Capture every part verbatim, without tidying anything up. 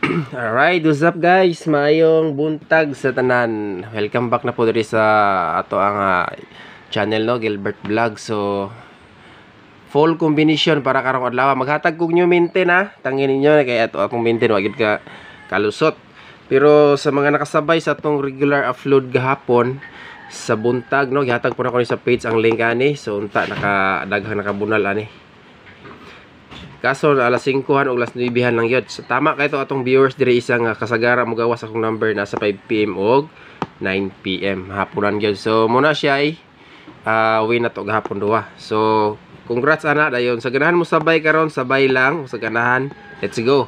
Alright, what's up guys? Maayong buntag sa tanan. Welcome back na po diri sa ato ang uh, channel no, Gilbert Vlog. So full combination para karong adlaw. Maghatag kog new maintain ha. Tangin ninyo kay ato akong maintain wa gid ka kalusot. Pero sa mga nakasabay sa atong regular upload gahapon sa buntag no, gihatag po na ko sa page ang link ani. So unta naka daghang nakabunal ani. Kaso alas singkuhan o alas nuibehan lang yun. So tama kayo ito atong viewers diri isang uh, kasagara mo gawas akong number nasa five p m o nine p m hapunan yun. So muna siya ay uh, win na to gahapon duha. So congrats ana dayon. Sa ganahan mo sabay karon, sabay lang sa ganahan. Let's go.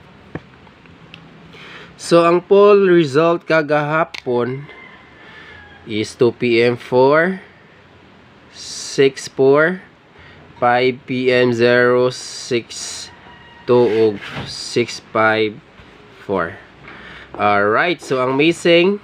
So ang poll result kagahapon is two p m four, six four, five p m zero six two ug six five four. Alright, so ang missing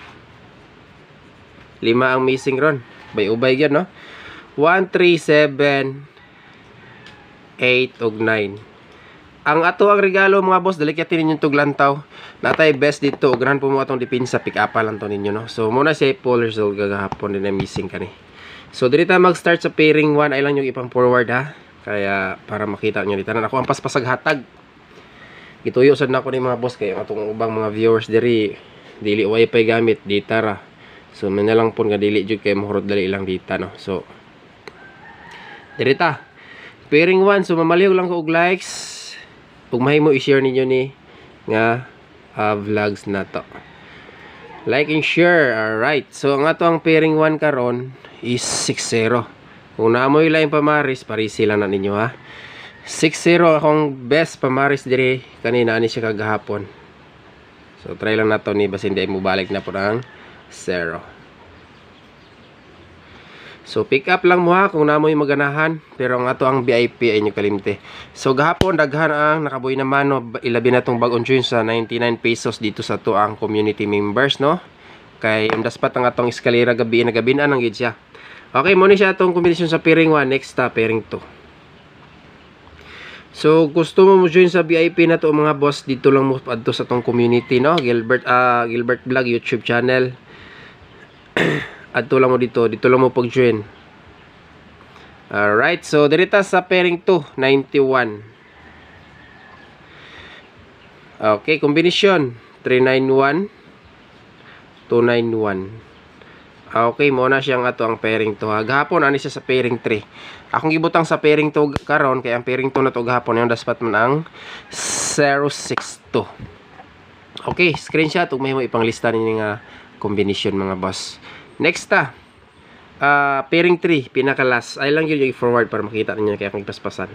lima ang missing ron. Bay-ubay gyud no. one three seven eight ug nine. Ang ato ang regalo mga boss, dalikatin ninyong tuglantaw. Natay best dito, ugrahan po mo atong depensa, pick up lang to ninyo no. So muna siya poll result gagahapon din na missing kani. So dito tayo mag-start sa pairing one. Ay lang yung ipang forward ha. Kaya para makita nyo dito. Ako ang paspasag hatag. Ituyo sad na ako ni mga boss. Kaya atong ubang mga viewers diri dili wifi gamit. Dita ra. So may na lang po nga dili dyan. Kaya mahurot dali lang dita no. So dito ta. Pairing one. So mamaliw lang ko og likes. Kung mahimo i-share ninyo ni nga uh, vlogs na to. Like and share. Alright. So ang ato ang pairing one karon is six zero. Kung naamoy lang pamaris, parisi lang na ninyo ha. six zero akong best pamaris diri kanina ani siya kagahapon. So try lang nato ni basta hindi mo balik na po ng zero. So pick up lang mo ha kung naamoy maganahan. Pero ang ato ang V I P ay nyo kalimte. So gahapon daghan ang nakabuhi naman no, ilabi na tong bag-on join sa ninety-nine pesos dito sa to ang community members no. Kay yung daspat ang atong eskalera gabi na gabi na nang gid siya. Okay, muna siya atong kombinasyon sa pairing one. Next ta, pairing two. So, gusto mo mo join sa V I P na to mga boss. Dito lang mo adto sa atong community, no? Gilbert, uh, Gilbert Vlog YouTube channel. Adto lang mo dito. Dito lang mo pag-join. Alright, so dirita sa pairing two, ninety-one. Okay, kombinasyon. three nine one, two nine one. Okay, muna siyang ato ang pairing to ha. Gahapon ani siya sa pairing three. Akong gibutang sa pairing two karon kay ang pairing two na to gahapon yung daspat man ang zero six two. Okay, screenshot ug may mo ipanglista ninyo nga combination mga boss. Next ta. Uh, pairing three, pinaka last. Ay lang yun yung forward para makita ninyo kaya akong ipaspasan.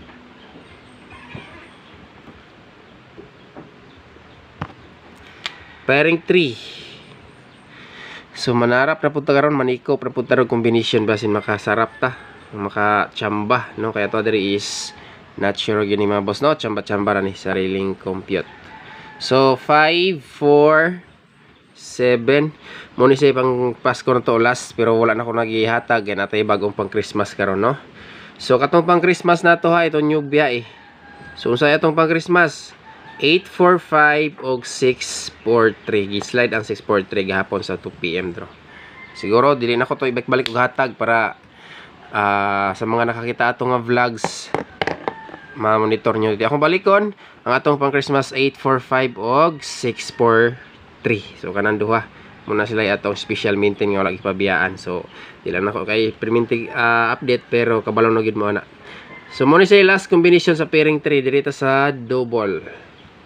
Pairing three. So manarap na punta karon, manikop na punta ron combination basin makasarap ta, makachamba no. Kaya to diri is not sure gini mga boss no, chamba-chamba ra ni sariling compute. So five four seven mo ni say pang Pasko na to last, pero wala na ko nagihatag kay natay bagong pang Christmas karon no. So katong pang Christmas na to ha, ito new biya eh. So unsa atong pang Christmas? eight four five og six four three. Gi-slide ang six four three gahapon sa two p m draw. Siguro dili na ko to ibalik-balik og hatag para uh, sa mga nakakita ato nga vlogs ma-monitor nyo. Akong balikon ang atong pang Christmas eight four five og six four three. So kanan duha muna sila atong special maintain nga wala gipabiyaan. So dili na ko kay premintig uh, update pero kabalo na gid mo ana. So mo ni say last combination sa pairing three dito sa double.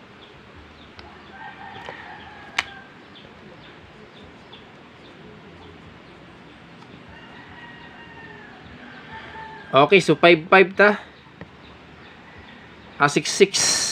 Okay, so five five ta. Ah, six six.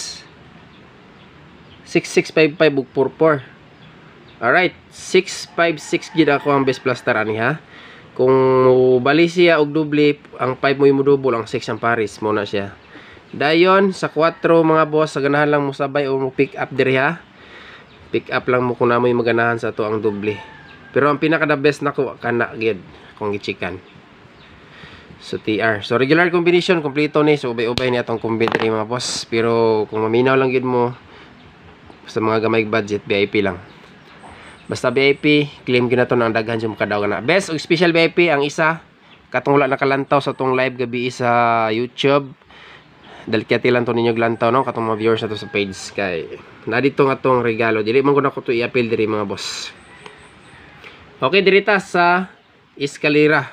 six six five five ug four four. Alright, six five six gid ako ang best plaster ani ha. Kung bali siya og doble, ang five mo yung double, ang six ang pares mo na siya. Dayon sa four mga boss, sa ganahan lang mo sabay o mo pick up diri ha. Pick up lang mo kung na mo yung maganahan sa to ang doble. Pero ang pinaka the best nako kana gid kung gichikan. So T R. So regular combination kompleto ni, so ubay-ubay ni atong combination mga boss. Pero kung maminaw lang gid mo sa mga gamay budget V I P lang. Basta V I P claim gina to nang daghan jud makadaw na. Best og special V I P ang isa katong wala nakalantaw sa tong live gabi sa YouTube. Dalikati lang to ninyo glantaw no katong mga viewers na to sa page kay na dito nga tong regalo. Dili man ko na ko to i-appeal diri mga boss. Okay, diri ta sa eskalera.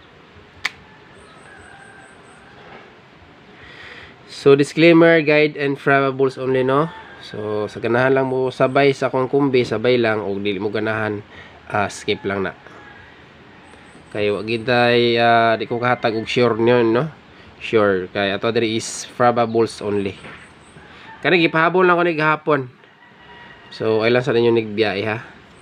So disclaimer, guide and inflammables only no. So sa ganahan lang mo sabay sa akong kumbi, sabay lang og dili mo ganahan uh, skip lang na. Kay wa gid tay uh, di ko kahatag og sure niyon no. Sure kay ato diri is inflammables only. Kani gipahabol lang ko ni gahapon. So ay lang sa ninyo nigbiyahe ha.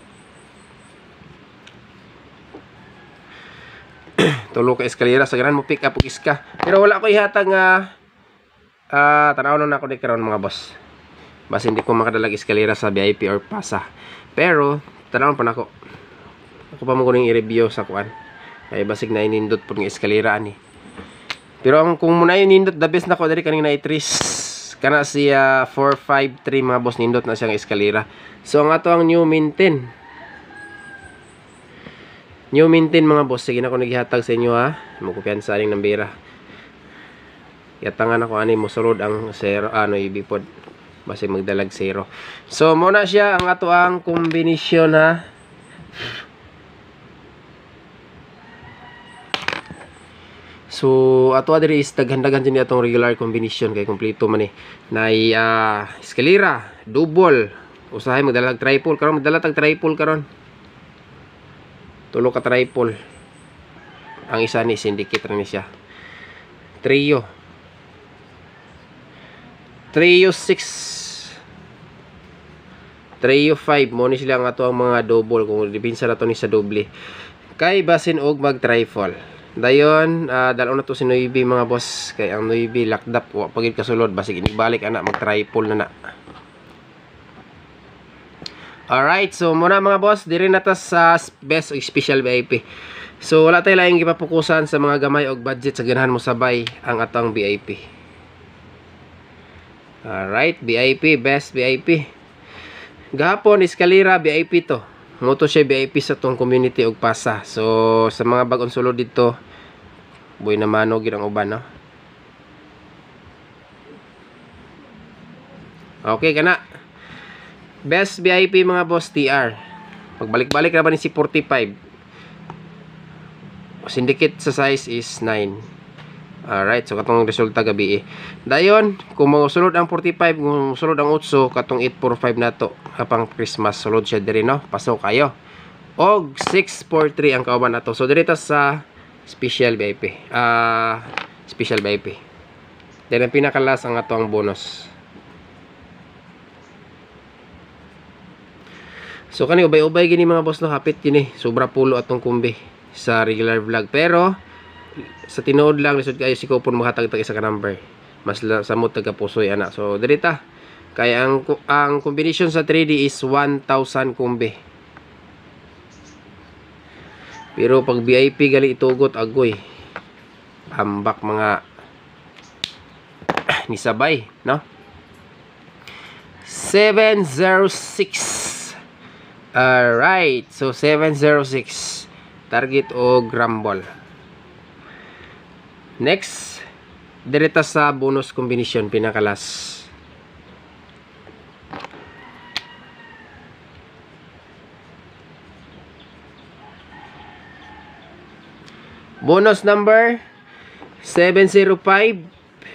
Tulo ka eskalera sa ganan mo pick up og iska. Pero wala ko ihatag nga uh, tanaw na ako ni karon mga boss. Basta hindi ko makadalag eskalera sa V I P or pasa. Pero tanaw pa nako. Ako pa mo kuning i-review sa kuan. Kay basig na inindot pud nga eskalera ani. Pero ang kung muna yung nindot, the best na ko dari kanina i-tris. Kana siya four five three mga boss, nindot na siyang eskalera. So ang ato ang new maintain. New maintain mga boss. Sige na ko naghihatag sa inyo ha. Mukupiyansa aning nambira. Yatangan ako ani mo sulod ang zero. Ano ibipod. Basta magdalag zero. So muna siya ang ato ang kombinasyon ha. So ato adiri is daghan-daghan din atong regular combination kay kompleto man ni. Nay uh, eskalera, double, usahay magdala tag triple karon, magdala tag triple karon. Tulo ka triple. Ang isa ni syndicate ra ni siya. Trio. Trio six. Trio five mo ni sila ang ato ang mga double kung dipinsa na to ni sa doble. Kay basin og mag triple. Dayon, uh, dalaw na to si Noibi mga boss. Kay ang Noibi locked up. Wa pagid kasulod. Basig inibalik anak. Mag-triple na na. Alright. So, muna mga boss. Diri na ta sa best o special V I P. So, wala tayo lang ipapukusan sa mga gamay o budget. Sa ganahan mo sabay ang atang V I P. Alright. V I P. Best V I P. Gahapon, eskalera V I P to. Moto siya V I P sa tong community og pasa. So sa mga bagong sulod dito, boy na mano gid ang uban no. Okay kana. Best V I P mga boss T R. Pagbalik-balik ra ba ni si forty-five. Syndicate sa size is nine. Alright, so katong resulta gabi eh. Dayon, kung mosulod ang forty-five, kung mosulod ang eight, katong eight forty-five na to. Kapang Christmas, sulod siya diri no. Pasok kayo. Og six forty-three ang kauban na to. So dito sa special V I P. Ah, uh, special V I P. Then ang pinakalas ang ato ang bonus. So kani ubay-ubay gini mga boss no, hapit gini. Sobra pulo atong kumbi sa regular vlog. Pero sa tinuod lang lisod kayo si kupon maghatag-tag isa ka number. Mas samot taga pusoy ana. So diri ta. Kaya ang ang combination sa three D is one thousand kumbi. Pero pag V I P gali itugot agoy. Ambak mga ni sabay, no? seven zero six. Alright. So seven zero six target o grumble. Next, direta sa bonus combination pinakalas. Bonus number seven zero five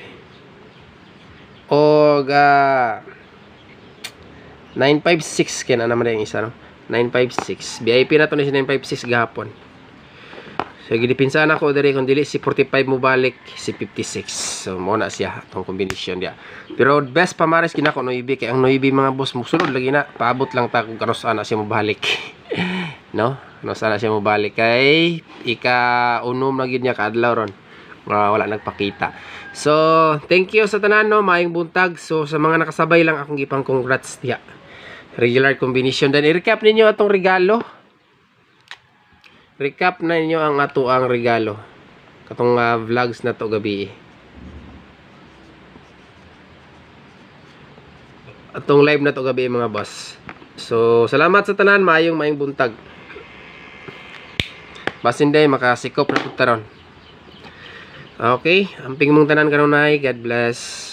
o uh, nine five six kaya na naman yung isa no? nine five six. V I P na to na si nine five six gahapon. So gidipinsan ako diri kung dili si forty-five mo balik si fifty-six. So mo na siya tong combination dia. Pero best pamares kinako Noibi kay ang Noibi mga boss mo sulod lagi na paabot lang ta kung kanos ana siya mo balik. No? No sana siya mo balik kay ika unom na gid niya kaadlaw ron. Uh, wala nagpakita. So thank you sa tanan no, maayong buntag. So sa mga nakasabay lang akong gipang congrats dia. Regular combination dan i-recap ninyo atong regalo. Recap na ninyo ang ato ang regalo. Katong uh, vlogs na to gabi. atong live na to gabi mga boss. So salamat sa tanan, maayong maayong buntag. Basin day makasikop na putaron. Okay, amping mong tanan kanunay. God bless.